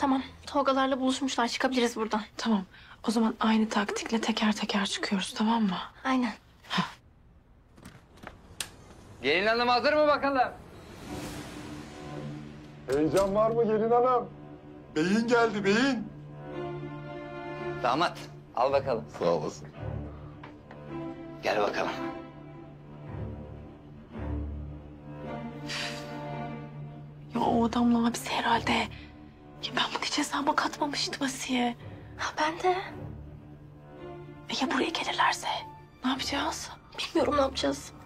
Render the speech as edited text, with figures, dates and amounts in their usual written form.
Tamam. Tolgalarla buluşmuşlar. Çıkabiliriz buradan. Tamam. O zaman aynı taktikle teker teker çıkıyoruz, tamam mı? Aynen. Gelin hanım hazır mı bakalım? Heyecan var mı gelin hanım? Beyin geldi beyin. Damat al bakalım. Sağ olasın. Gel bakalım. Ya o adamla abisi herhalde. Ya ben bunu hiç hesaba katmamıştım Asiye. Ha, ben de. Ya buraya gelirlerse? Ne yapacağız? Bilmiyorum ne yapacağız.